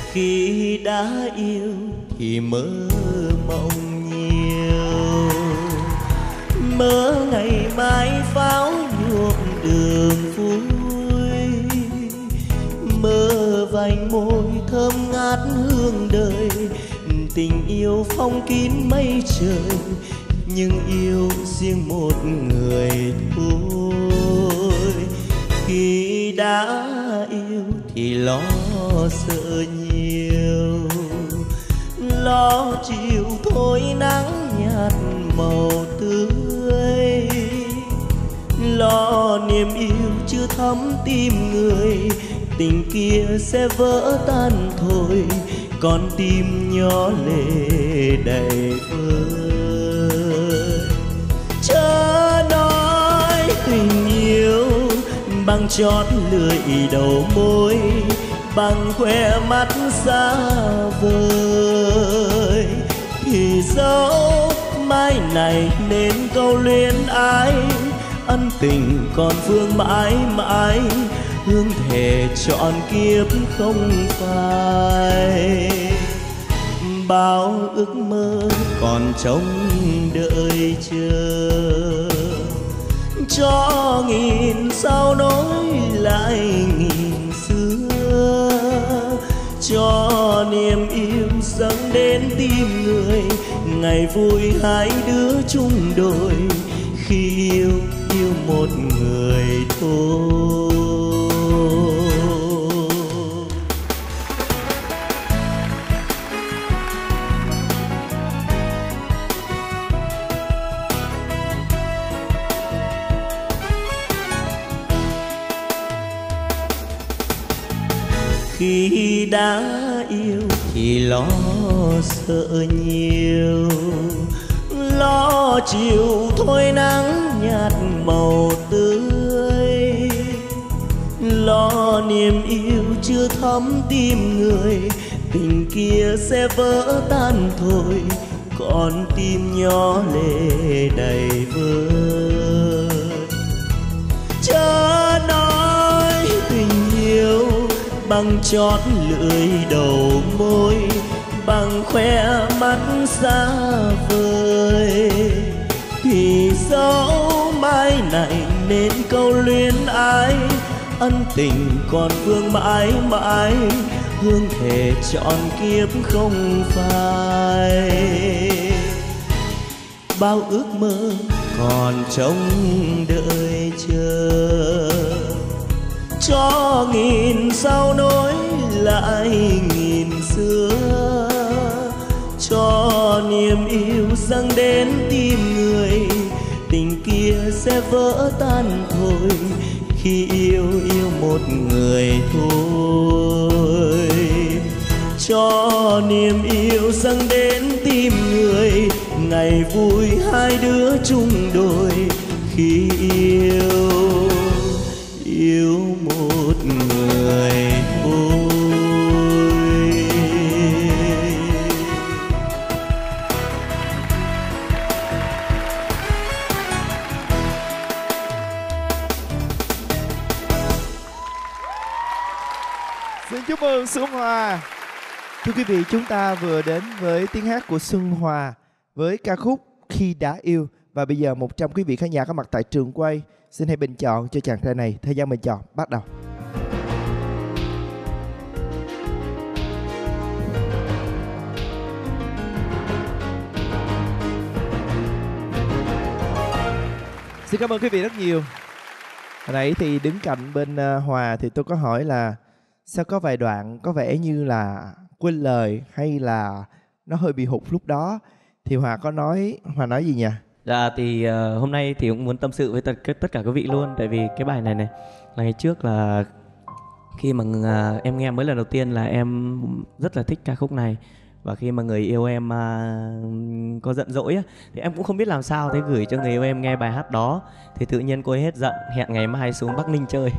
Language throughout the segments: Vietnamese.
Khi đã yêu thì mơ mộng nhiều, mơ ngày mai pháo nhuộm đường vui, mơ vành môi thơm ngát hương đời, tình yêu phong kín mây trời, nhưng yêu riêng một người thôi. Khi đã yêu thì lo sợ nhiều, lo chịu thôi nắng nhạt màu tươi, lo niềm yêu chưa thấm tim người, tình kia sẽ vỡ tan thôi, con tim nhỏ lệ đầy vơi. Chớ nói tình yêu bằng chót lưỡi đầu môi, bằng khoe mắt xa vời, thì dẫu mai này nên câu luyến ái, ân tình còn vương mãi mãi, hương thề trọn kiếp không phai. Bao ước mơ còn trông đợi chờ, cho nghìn sao nối lại nghìn xưa, cho niềm yêu dâng đến tim người, ngày vui hai đứa chung đôi, khi yêu yêu một người thôi. Khi đã yêu thì lo sợ nhiều, lo chiều thôi nắng nhạt màu tươi, lo niềm yêu chưa thấm tim người, tình kia sẽ vỡ tan thôi, con tim nhỏ lệ đầy vơi. Chớ nói tình yêu bằng chót lưỡi đầu môi, bằng khoe mắt xa vời, thì dẫu mai này nên câu luyến ái, ân tình còn vương mãi mãi, hương thề trọn kiếp không phai. Bao ước mơ còn trông đợi chờ, cho nghìn sao nối lại nghìn xưa, cho niềm yêu dâng đến tim người, tình kia sẽ vỡ tan thôi, khi yêu yêu một người thôi. Cho niềm yêu dâng đến tim người, ngày vui hai đứa chung đôi, khi yêu yêu một người thôi. Xin chúc mừng Xuân Hòa. Thưa quý vị, chúng ta vừa đến với tiếng hát của Xuân Hòa với ca khúc Khi Đã Yêu. Và bây giờ 100 quý vị khán giả có mặt tại trường quay, xin hãy bình chọn cho chàng trai này. Thời gian bình chọn bắt đầu. Xin cảm ơn quý vị rất nhiều. Hồi nãy thì đứng cạnh bên Hòa thì tôi có hỏi là sao có vài đoạn có vẻ như là quên lời hay là nó hơi bị hụt lúc đó, thì Hòa có nói, Hòa nói gì nhỉ? Dạ thì hôm nay thì cũng muốn tâm sự với tất cả quý vị luôn. Tại vì cái bài này là ngày trước là khi mà em nghe mới lần đầu tiên là em rất là thích ca khúc này. Và khi mà người yêu em có giận dỗi á, thì em cũng không biết làm sao, thế gửi cho người yêu em nghe bài hát đó. Thì tự nhiên cô ấy hết giận, hẹn ngày mai xuống Bắc Ninh chơi.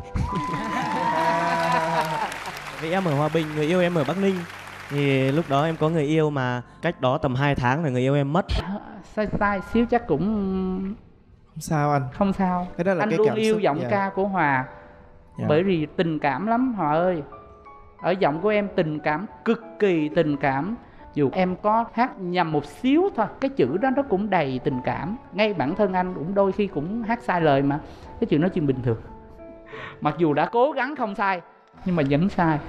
Vì em ở Hòa Bình, người yêu em ở Bắc Ninh. Thì lúc đó em có người yêu mà cách đó tầm 2 tháng là người yêu em mất. Sai xíu chắc cũng không sao anh. Không sao. Cái đó là anh cái luôn cảm yêu xúc, giọng ca của Hòa. Bởi vì tình cảm lắm Hòa ơi. Ở giọng của em tình cảm, cực kỳ tình cảm. Dù em có hát nhầm một xíu thôi, cái chữ đó nó cũng đầy tình cảm. Ngay bản thân anh cũng đôi khi cũng hát sai lời mà. Cái chuyện đó chuyện bình thường. Mặc dù đã cố gắng không sai, nhưng mà vẫn sai.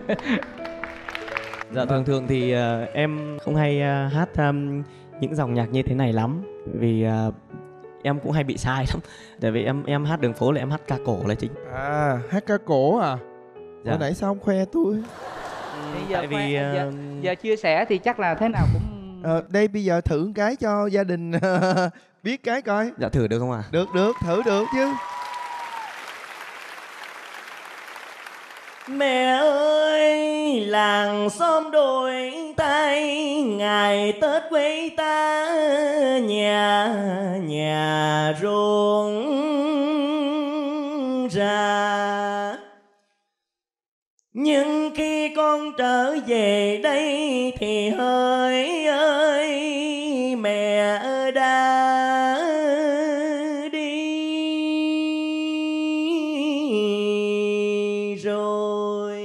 Dạ thường thì em không hay hát những dòng nhạc như thế này lắm. Vì em cũng hay bị sai lắm. Tại vì em hát đường phố là em hát ca cổ là chính. À, hát ca cổ à? Dạ. Hồi nãy sao không khoe tôi? Tại vì giờ chia sẻ thì chắc là thế nào cũng... Đây bây giờ thử một cái cho gia đình biết cái coi. Dạ thử được không ạ? Được, thử được chứ. Mẹ ơi, làng xóm đổi tay, ngày Tết quê ta nhà ruộng ra. Nhưng khi con trở về đây thì hỡi ơi mẹ đã đi rồi.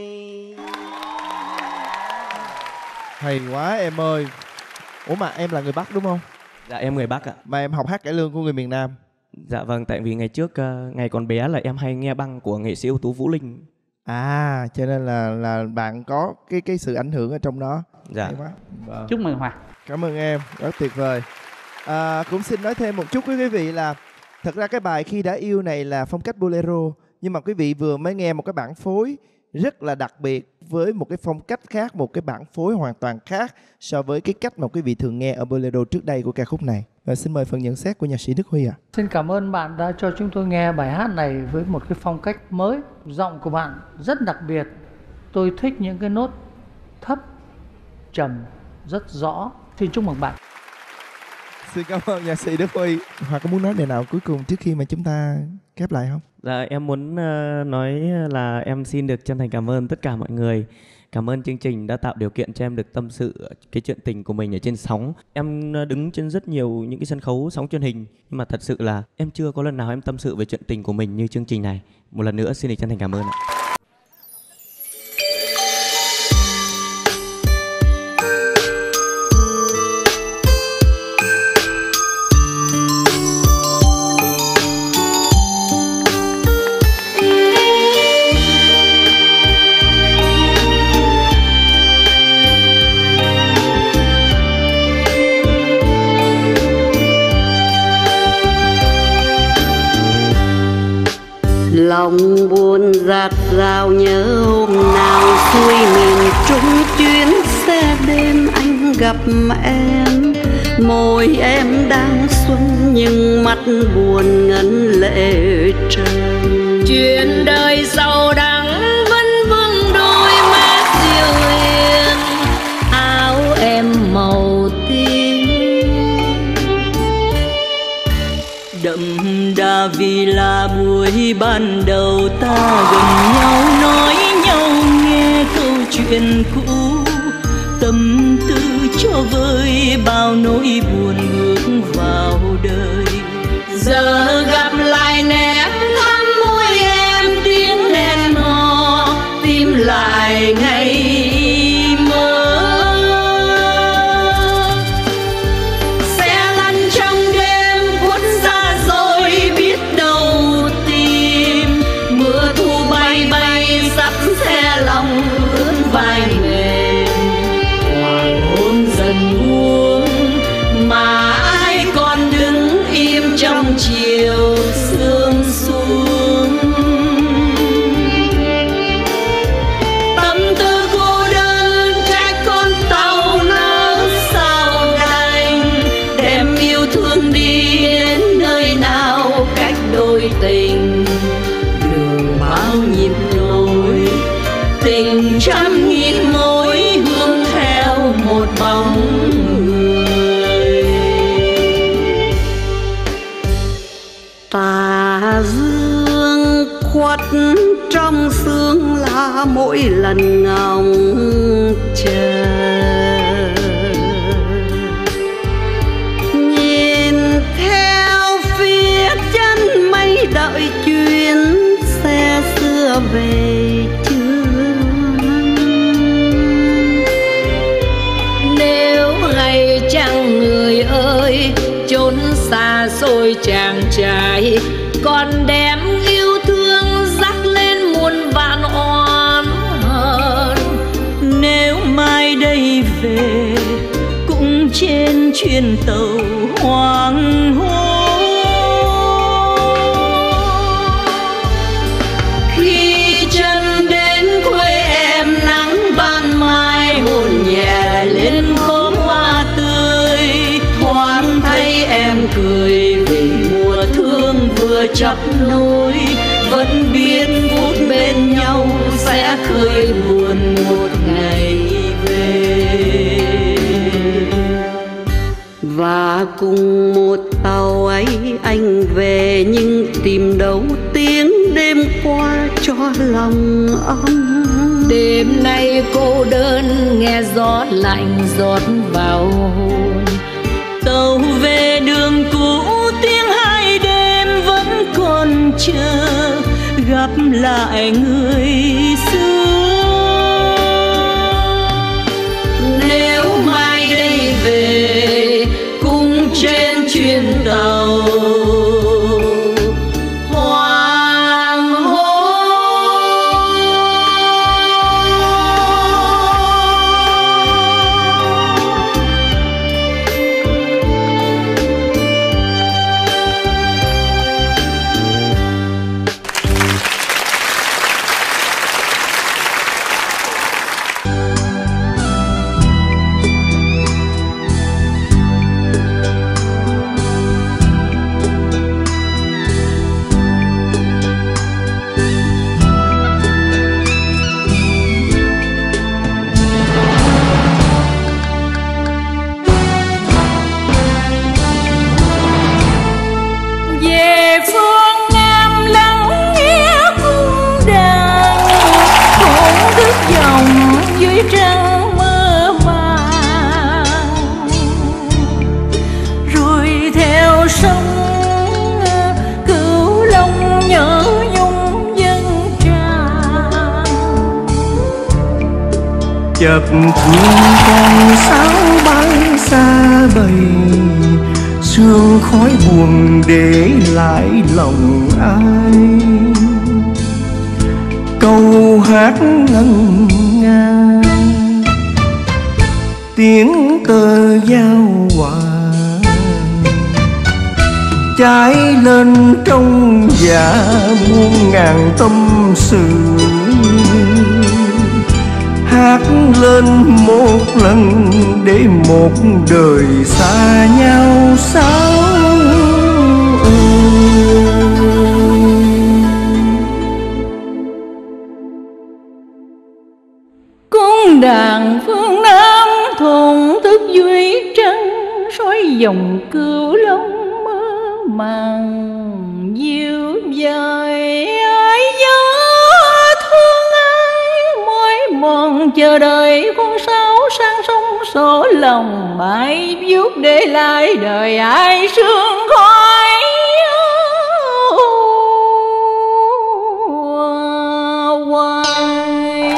Hay quá em ơi. Ủa mà em là người Bắc đúng không? Dạ em người Bắc ạ. Mà em học hát cải lương của người miền Nam. Dạ vâng, tại vì ngày trước ngày còn bé là em hay nghe băng của nghệ sĩ ưu tú Vũ Linh. À, cho nên là bạn có cái sự ảnh hưởng ở trong đó. Dạ. Hay quá. Vâng. Chúc mừng Hòa. Cảm ơn em, rất tuyệt vời. Cũng xin nói thêm một chút với quý vị là thật ra cái bài Khi Đã Yêu này là phong cách bolero, nhưng mà quý vị vừa mới nghe một cái bản phối rất là đặc biệt với một cái phong cách khác, một cái bản phối hoàn toàn khác so với cái cách mà quý vị thường nghe ở bolero trước đây của ca khúc này. Và xin mời phần nhận xét của nhạc sĩ Đức Huy ạ. Xin cảm ơn bạn đã cho chúng tôi nghe bài hát này với một cái phong cách mới. Giọng của bạn rất đặc biệt. Tôi thích những cái nốt thấp, trầm, rất rõ. Xin chúc mừng bạn. Xin cảm ơn nhạc sĩ Đức Huy. Hoặc có muốn nói điều nào cuối cùng trước khi mà chúng ta khép lại không? Dạ em muốn nói là em xin được chân thành cảm ơn tất cả mọi người. Cảm ơn chương trình đã tạo điều kiện cho em được tâm sự cái chuyện tình của mình ở trên sóng. Em đứng trên rất nhiều những cái sân khấu sóng truyền hình, nhưng mà thật sự là em chưa có lần nào em tâm sự về chuyện tình của mình như chương trình này. Một lần nữa xin được chân thành cảm ơn ạ. Lòng buồn rạt rào nhớ hôm nào xuôi miền Trung chuyến xe đêm anh gặp em. Môi em đang xuân nhưng mắt buồn ngấn lệ trần. Chuyện đời giàu đắng vẫn vương đôi mắt diệu hiền, áo em màu tím đậm đà vì là buổi ban đầu ta gần nhau, nói nhau nghe câu chuyện cũ, tâm tư cho vơi bao nỗi buồn bước vào đời. Giờ gặp lại ném thắm môi em tiếng hẹn hò, tìm lại ngày mơ. Sẽ lăn trong đêm cuốn xa rồi biết đâu tìm, mưa thu bay bay sắp xe lòng ướt vai mềm. Hoàng hôn dần buông mà ai còn đứng im trong chiều sương xuống. Tâm tư cô đơn trách con tàu nỡ sao đành, đem yêu thương đi đến nơi nào cách đôi tình. Đường bao nhịp nối tình trăm nghìn mối hướng theo một bóng người. Tà dương khuất trong sương lá mỗi lần ngóng chờ, nhìn theo phía chân mây đợi chuyến xe xưa về chưa. đôi chàng trai còn đem yêu thương dắt lên muôn vạn oán hờn. Nếu mai đây về cũng trên chuyến tàu hoàng hôn, khi chân đến quê em nắng ban mai hôn nhẹ lên khóm hoa tươi, thoáng thấy em cười vì mùa thương vừa chắp nối, vẫn biết phút bên nhau sẽ khơi buồn một ngày về. Và cùng một tàu ấy anh về, nhưng tìm đâu tiếng đêm qua cho lòng ấm. Đêm nay cô đơn nghe gió lạnh rót vào hồn, tàu về đường cũ tiếng hai đêm vẫn còn chờ gặp lại người xưa. Nếu mai đây về cùng trên chuyến tàu hoàng hôn. chợt thương con sáo bay xa bầy, sương khói buồn để lại lòng ai. Câu hát ngân nga tiếng tơ giao hòa, cháy lên trong dạ muôn ngàn tâm sự. Hát lên một lần để một đời xa nhau sao Cung đàn phương Nam thổn thức dưới trăng, soi dòng Cửu Long mơ màng dịu dời. Ai nhớ thương ai mỏi mòn chờ đợi con sáo sang sông sổ lòng, mãi vuốt để lại đời ai sương khói hoài.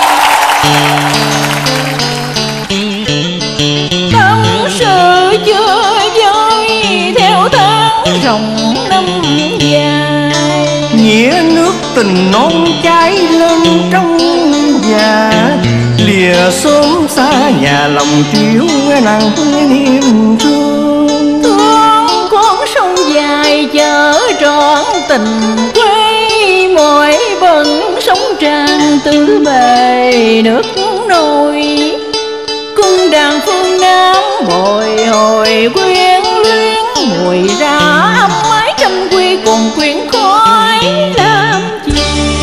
Tâm sự chưa vơi theo tháng ròng năm dài, nghĩa nước tình non cháy lên trong nhà. Lìa sớm xa nhà lòng chiếu nàng niềm thương. Thương con sông dài chở trọn tình quê, mỗi bận sóng tràn tứ bề nước nổi. Cung đàn phương Nam bồi hồi quyến luyến, mùi ra ấm ái trăm quy cùng quyến khói làm chi.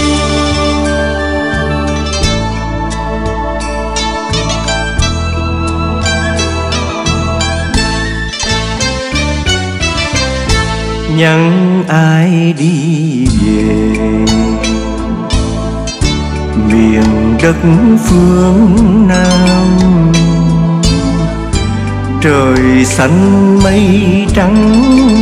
Nhắn ai đi về miền đất phương Nam, trời xanh mây trắng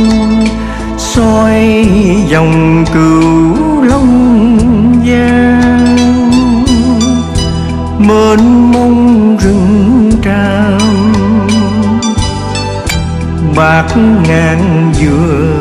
soi dòng Cửu Long Giang. Mênh mông rừng tràm bạc ngàn dừa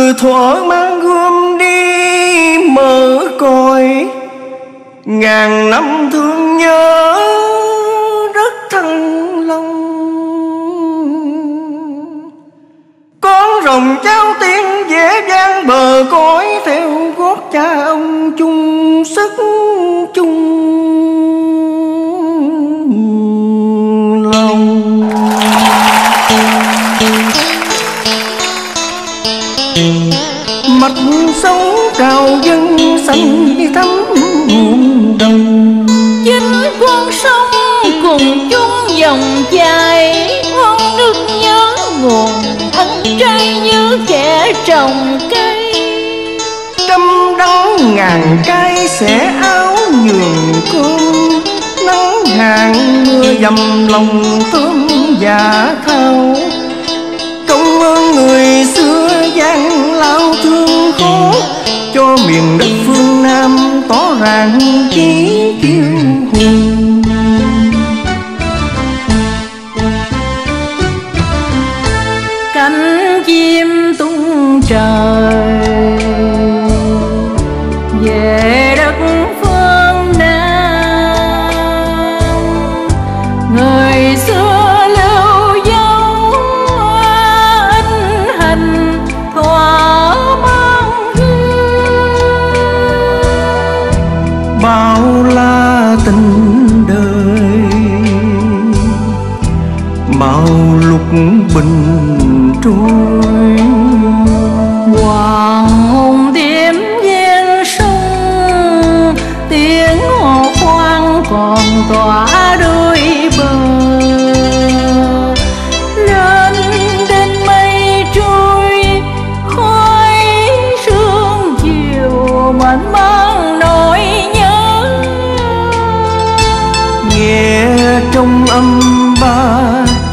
thuở mang gươm đi mở cõi, ngàn năm thương nhớ rất thăng long. Con rồng trao tiếng dễ dàng bờ cõi, theo gót cha ông chung sức chung lòng. Mặt sông trào dâng xanh thắm muôn đồng, chính con sông cùng chung dòng chảy, con nước nhớ nguồn thân trai như kẻ trồng cây. trăm đắng ngàn cay xẻ áo nhường cơm, nắng hàng mưa dầm lòng thơm và thao. Công ơn người xưa gian lao thương khó, cho miền đất phương Nam tỏ ràng chí kiêu hùng. Cánh chim tung trời về đất phương Nam, người xưa lưu dấu in hình thỏa mang hương. Bao la tình đời màu lục bình trôi, hoàng hôn tím ven sông, tiếng hò khoan còn tỏa đôi bờ. Lên đến mây trôi khói sương chiều, mênh mang nỗi nhớ. nghe trong âm ba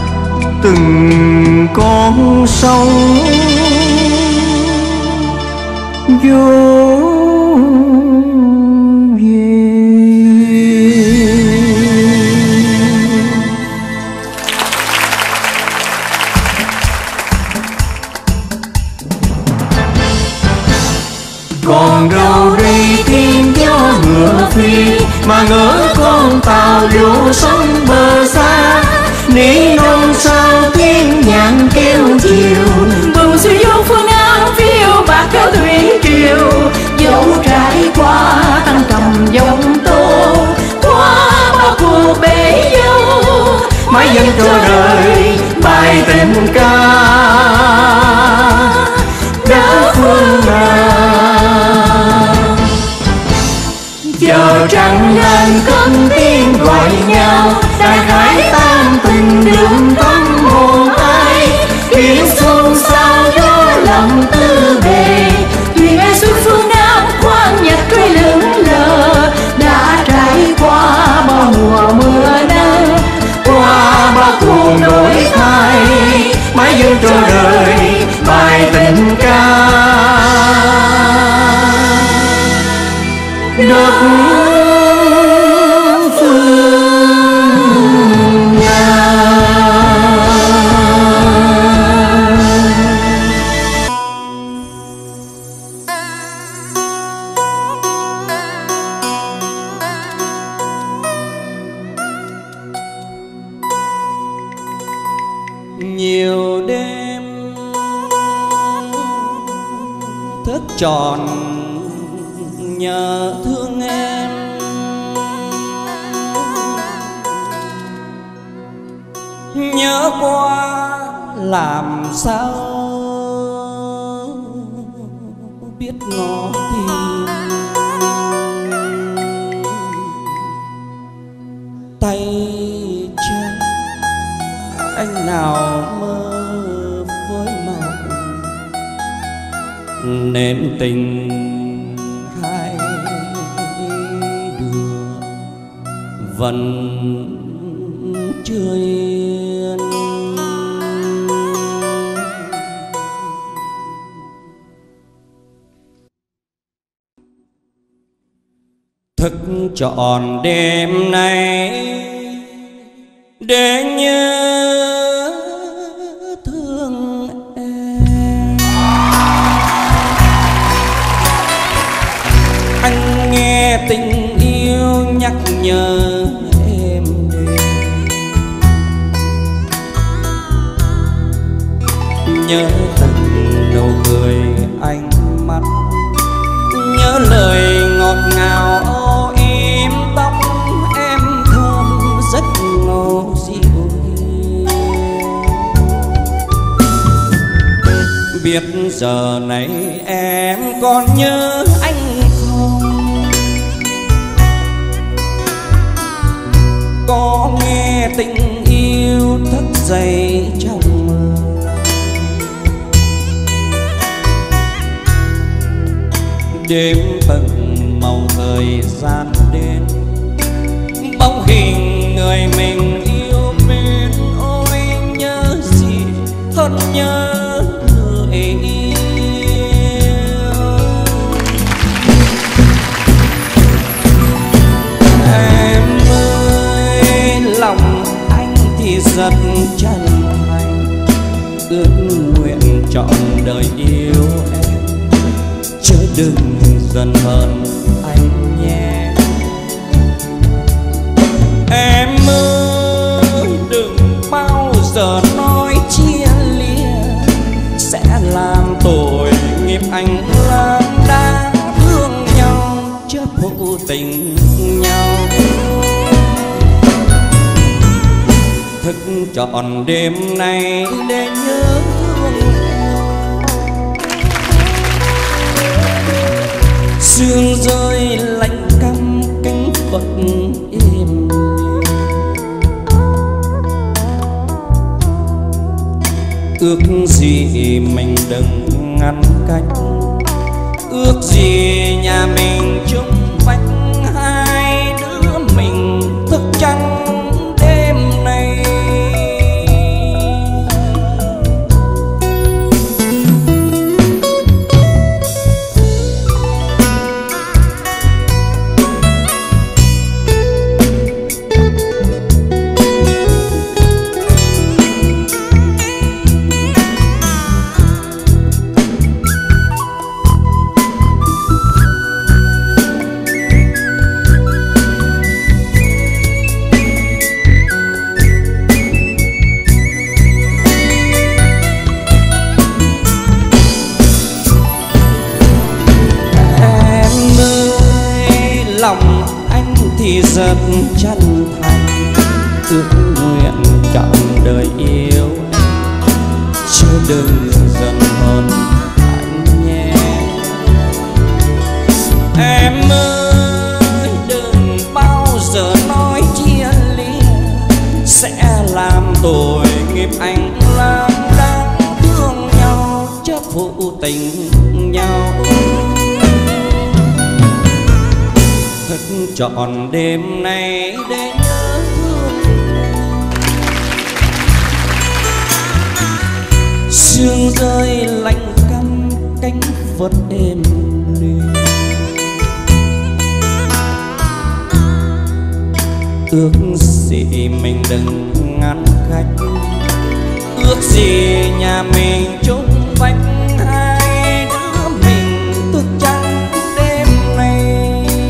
từng con sông vô về. Còn đâu đây tiếng gió ngựa phi, mà ngỡ con tàu vô sông bờ xa. Ní non sao tiếng nhạn kêu chiều, Bừng xuôi vô phương Nam phiêu bạc theo thuyền triều. Dẫu trải qua tăng cầm dòng tô, qua bao cuộc bể dâu, mãi dâng cho đời bài tình ca đất phương Nam. Chờ trăng lên cất tiếng gọi nhau, đại hải tan tình đường tâm hồn ai. Tiếng xuân sao gió lòng tư bề, thuyền ai xuôi phương Nam khoan nhạc trôi lững lờ. Đã trải qua bao mùa mưa nắng, qua bao cuộc đổi thay, mãi dâng cho đời bài tình ca đất phương Nam. Nhiều đêm thức tròn nhớ thương em, nhớ qua làm sao biết ngỏ tìm. Tay chân anh nào mơ với mộng, nên tình hai đứa vẫn chưa yên. Thức trọn đêm nay để nhớ thương em. anh nghe tình yêu nhắc nhở em đêm. Nhớ từng nụ cười ánh mắt, nhớ lời ngọt ngào âu yếm tóc em thơm rất ngọt dịu hiền. Biết giờ này em còn nhớ anh không? Có nghe tình yêu thức dậy trong mơ, đêm bừng màu thời gian đến, bóng hình người mình yêu mến. Ôi nhớ gì hơn nhớ người yêu. Em ơi lòng anh thì rất chân thành, ước nguyện trọn đời yêu em, chớ đừng giận hờn anh nhé. Em ơi đừng bao giờ nói chia lìa, sẽ làm tội nghiệp anh lang đang thương nhau chớ phụ tình nhau. Thức trọn đêm nay để nhớ thương em, sương rơi lạnh căm cánh Phật êm. Ước gì mình đừng ngăn cách, ước gì nhà mình chung vách, hai đứa mình thức trắng đêm nay. Lòng anh thì rất chân thành, ước nguyện trọn đời yêu em, chứ đừng giận hờn anh nhé. Em ơi đừng bao giờ nói chia lìa, sẽ làm tội nghiệp anh lang đang thương nhau chớ phụ tình nhau. Thức trọn đêm nay để nhớ thương em, sương rơi lạnh căm cánh Phật êm đềm. Ước gì mình đừng ngăn cách, ước gì nhà mình chung vách, hai đứa mình thức trắng đêm nay.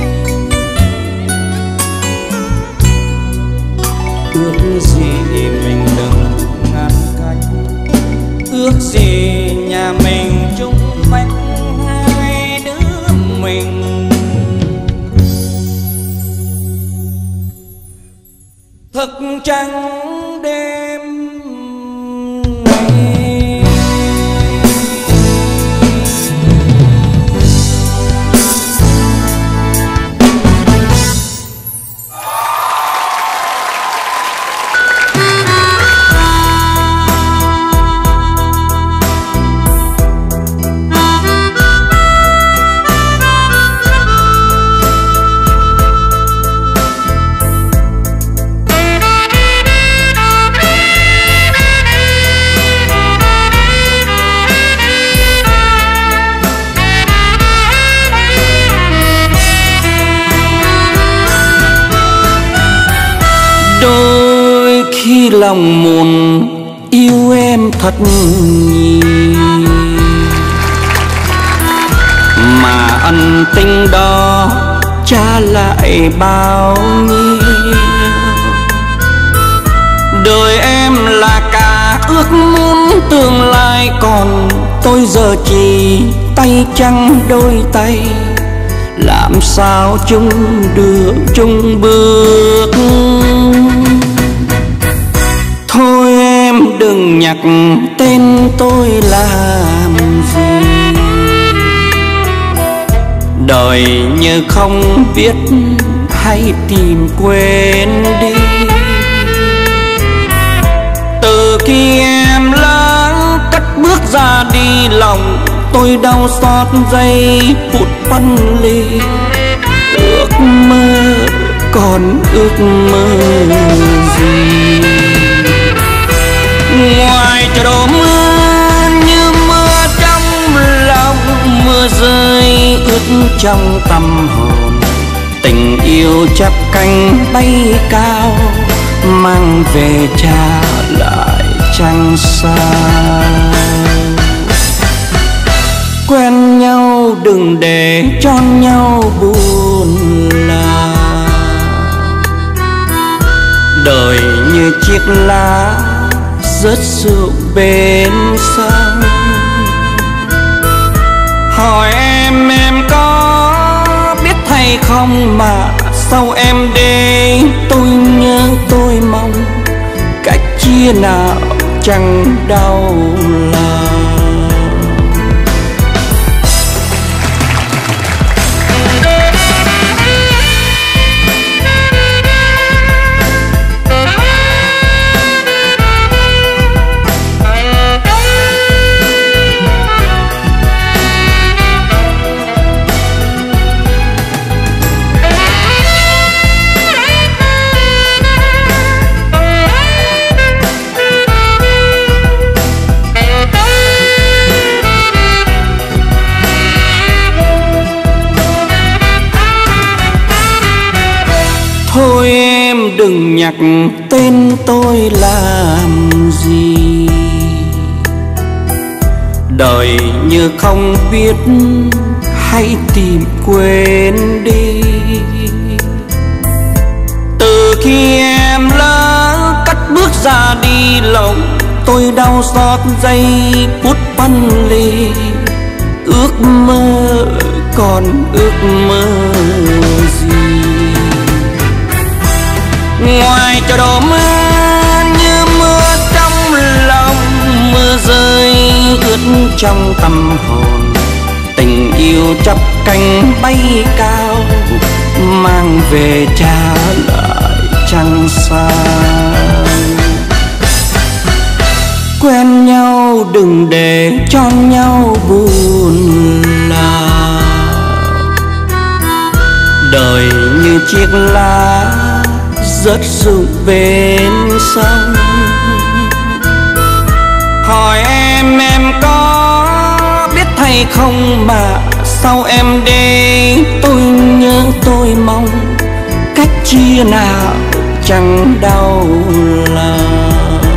Ước gì mình đừng ngăn cách, ước gì nhà mình chung vách, hai đứa mình thức trắng đêm nay. Khi lòng muốn yêu em thật nhiều, mà ân tình đó trả lại bao nhiêu. Đời em là cả ước muốn tương lai, còn tôi giờ chỉ tay trắng đôi tay, làm sao chung được chung bước. Thôi em đừng nhắc tên tôi làm gì, đời như không biết hãy tìm quên đi. Từ khi em lớn cất bước ra đi, lòng tôi đau xót giây phút phân ly. Ước mơ còn ước mơ gì, ngoài trời đổ mưa như mưa trong lòng, mưa rơi ướt trong tâm hồn. Tình yêu chắp cánh bay cao, mang về trả lại trăng sao. Quen nhau đừng để cho nhau buồn là, đời như chiếc lá rớt rượu bên sông. Hỏi em có biết hay không mà sau em đi tôi nhớ tôi mong, cách chia nào chẳng đau lòng. Thôi em đừng nhắc tên tôi làm gì, đời như không biết hãy tìm quên đi. Từ khi em lớn cất bước ra đi, lòng tôi đau xót giây phút phân ly. Ước mơ còn ước mơ gì, ngoài trời đổ mưa như mưa trong lòng, mưa rơi ướt trong tâm hồn. Tình yêu chắp cánh bay cao, mang về trả lại trăng sao. Quen nhau đừng để cho nhau buồn là, đời như chiếc lá rớt rụng bên sông. Hỏi em có biết hay không mà sau em đi tôi nhớ tôi mong, cách chia nào chẳng đau lòng.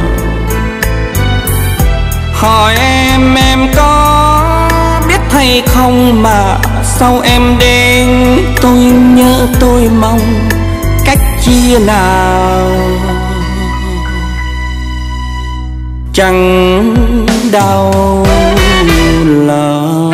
Hỏi em có biết hay không mà sau em đi tôi nhớ tôi mong, cách chia nào chẳng đau lòng.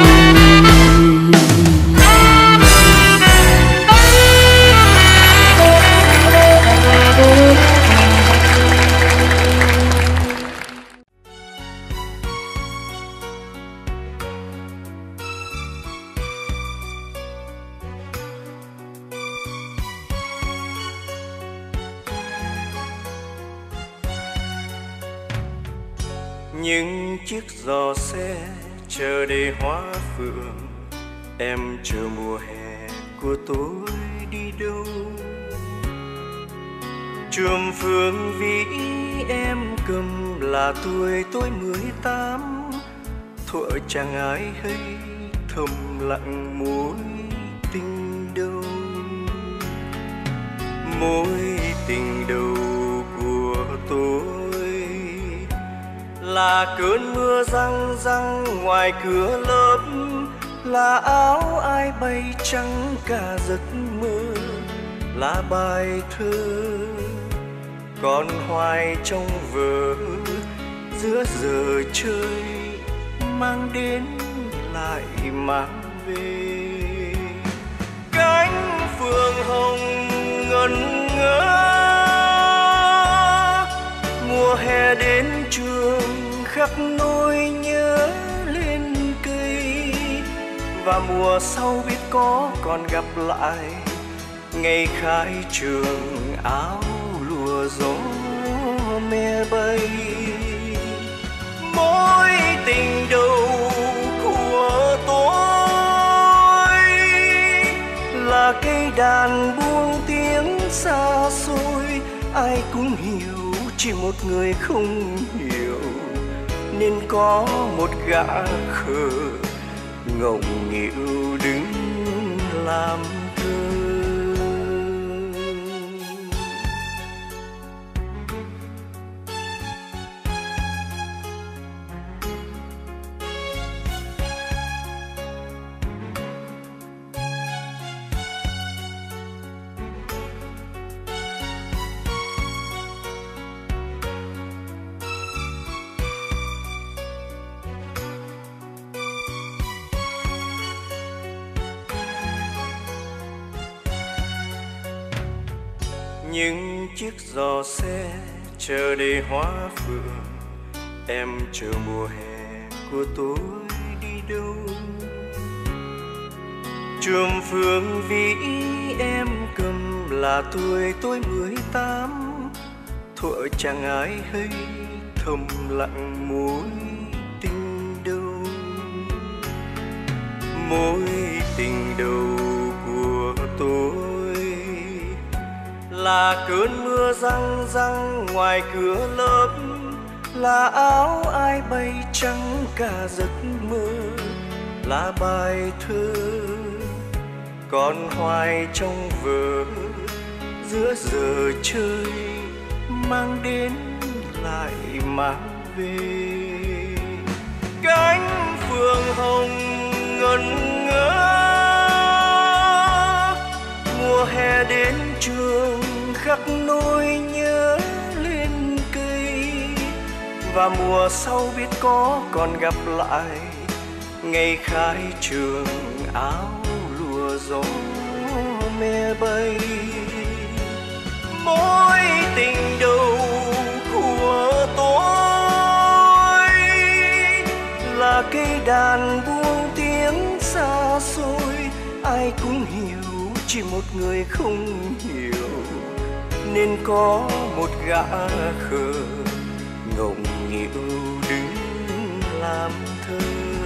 Những chiếc giò xe chờ để hoa phượng, em chờ mùa hè của tôi đi đâu. Chùm phương vĩ em cầm là tuổi tôi 18, thuở chẳng ai hay thầm lặng mối tình đầu. Mối tình đầu của tôi là cơn mưa răng răng ngoài cửa lớp, là áo ai bay trắng cả giấc mơ là bài thơ còn hoài trong vở giữa giờ chơi mang đến lại mang về. Cánh phượng hồng ngẩn ngơ mùa hè đến trường khắc nỗi nhớ lên cây và mùa sau biết có còn gặp lại ngày khai trường áo lụa gió me bay. Mối tình đầu của tôi là cây đàn buông tiếng xa xôi, ai cũng hiểu chỉ một người không hiểu nên có một gã khờ ngọng nghịu đứng làm thơ. Những chiếc giò xe chờ để hoa phượng, em chờ mùa hè của tôi đi đâu. Chùm phương vĩ em cầm là tuổi tôi 18, thuở chẳng ai hay thầm lặng mối tình đầu. Mối tình đầu của tôi là cơn mưa răng răng ngoài cửa lớp, là áo ai bay trắng cả giấc mơ, là bài thơ còn hoài trong vở giữa giờ chơi mang đến lại mang về. Cánh phượng hồng ngẩn ngơ mùa hè đến trường khắc nỗi nhớ lên cây và mùa sau biết có còn gặp lại ngày khai trường áo lụa gió me bay. Mối tình đầu của tôi là cây đàn buông tiếng xa xôi, ai cũng hiểu chỉ một người không hiểu nên có một gã khờ ngọng nghịu đứng làm thơ.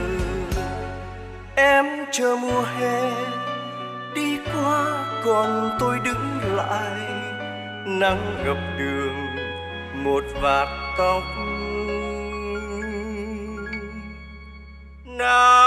Em chờ mùa hè đi qua còn tôi đứng lại, nắng ngập đường một vạt tóc nào